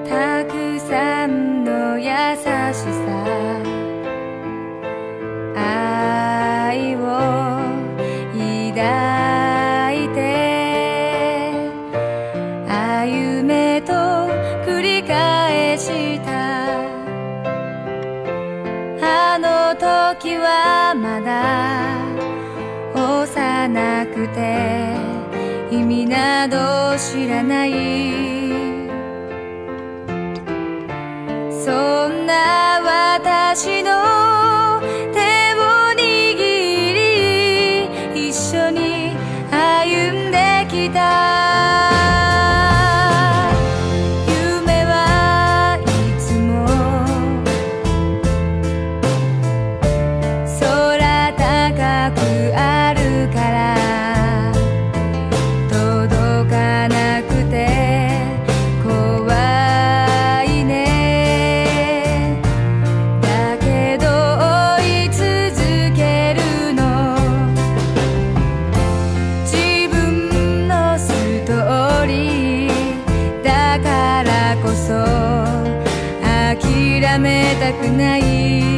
たくさんの優しさ、愛を抱いて歩めと繰り返した。あの時はまだ幼くて意味など知らない、そんな私の手を握り一緒に歩んできた。夢はいつも空高くあるから届かなくて怖いね。だけど追い続けるの、自分のストーリーだからこそ諦めたくない。